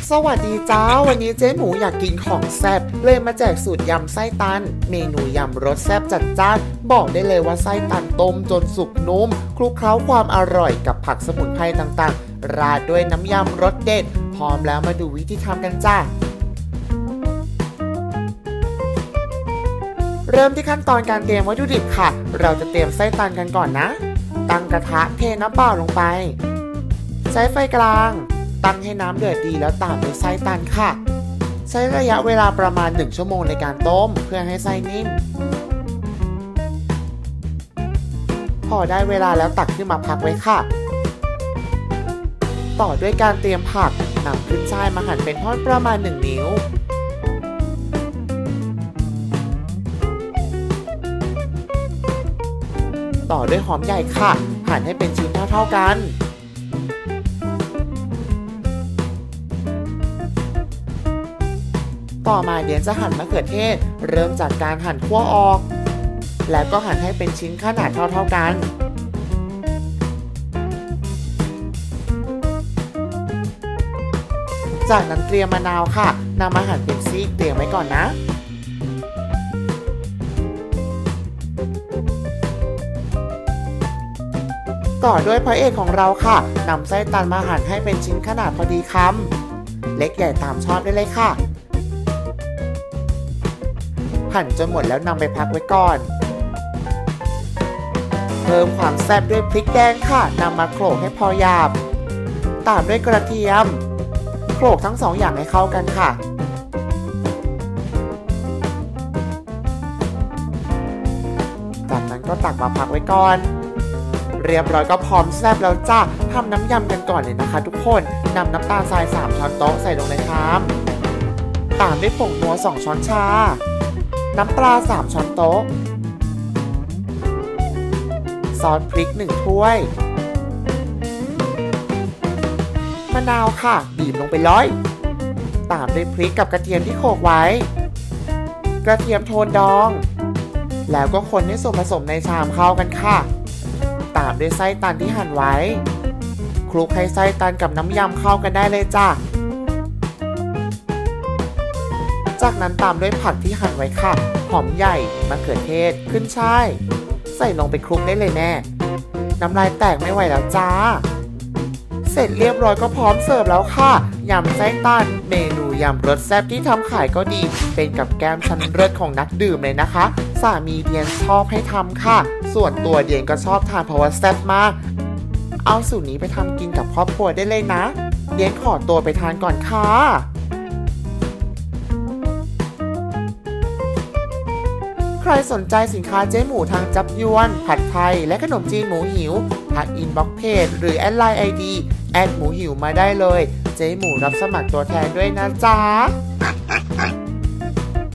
สวัสดีจ้าวันนี้เจ๊หมูอยากกินของแซ่บเลยมาแจกสูตรยำไส้ตันเมนูยำรสแซ่บจัดจ้านบอกได้เลยว่าไส้ตันต้มจนสุกนุ่มคลุกเคล้าความอร่อยกับผักสมุนไพรต่างๆราดด้วยน้ำยำรสเด็ดพร้อมแล้วมาดูวิธีทำกันจ้าเริ่มที่ขั้นตอนการเตรียมวัตถุดิบค่ะเราจะเตรียมไส้ตันกันก่อนนะตั้งกระทะเทน้ำเปล่าลงไปใช้ไฟกลางตั้งให้น้ำเดือดดีแล้วตามด้วยไส้ตันค่ะใช้ระยะเวลาประมาณ1 ชั่วโมงในการต้มเพื่อให้ไส้นิ่มพอได้เวลาแล้วตักขึ้นมาพักไว้ค่ะต่อด้วยการเตรียมผักนำขึ้นช่ายมาหั่นเป็นท่อนประมาณ1 นิ้วต่อด้วยหอมใหญ่ค่ะหั่นให้เป็นชิ้นเท่าๆกันต่อมาเดี๋ยวจะหั่นมะเขือเทศเริ่มจากการหั่นขั้วออกแล้วก็หั่นให้เป็นชิ้นขนาดเท่าๆกันจากนั้นเตรียมมะนาวค่ะนำมาหั่นเป็นซีกเตรียมไว้ก่อนนะต่อด้วยพระเอกของเราค่ะนำไส้ตันมาหั่นให้เป็นชิ้นขนาดพอดีคำเล็กใหญ่ตามชอบได้เลยค่ะหั่นจนหมดแล้วนำไปพักไว้ก่อนเพิ่มความแซ่บด้วยพริกแดงค่ะนำมาโขลกให้พอหยาบตามด้วยกระเทียมโขลกทั้ง2 อย่างให้เข้ากันค่ะจากนั้นก็ตักมาพักไว้ก่อนเรียบร้อยก็พร้อมแซ่บแล้วจ้าทำน้ำยำกันก่อนเลยนะคะทุกคนนำน้ำตาลทราย3 ช้อนโต๊ะใส่ลงในชามตามด้วยผงนัว2 ช้อนชาน้ำปลา3 ช้อนโต๊ะซอสพริก1 ถ้วยมะนาวค่ะบีบลงไปตามด้วยพริกกับกระเทียมที่โขลกไว้กระเทียมโทนดองแล้วก็คนให้ส่วนผสมในชามเข้ากันค่ะตามด้วยไส้ตันที่หั่นไว้คลุกให้ไส้ตันกับน้ำยำเข้ากันได้เลยจ้ะจากนั้นตามด้วยผักที่หั่นไว้ค่ะหอมใหญ่มะเขือเทศขึ้นช่ายใส่ลงไปคลุกได้เลยแน่น้ำลายแตกไม่ไหวแล้วจ้าเสร็จเรียบร้อยก็พร้อมเสิร์ฟแล้วค่ะยำไส้ตันเมนูยำรสแซ่บที่ทำขายก็ดีเป็นกับแก้มชั้นเลิศของนักดื่มเลยนะคะสามีเดียนชอบให้ทำค่ะส่วนตัวเดียนก็ชอบทานเพราะว่าแซ่บมากเอาสูตรนี้ไปทำกินกับครอบครัวได้เลยนะเดียนขอตัวไปทานก่อนค่ะใครสนใจสินค้าเจ๊หมูทางจับยวนผัดไทยและขนมจีนหมูหิวทักอินบ็อกซ์เพจหรือแอดไลน์ ID แอดหมูหิวมาได้เลยเจ๊หมูรับสมัครตัวแทนด้วยนะจ๊ะ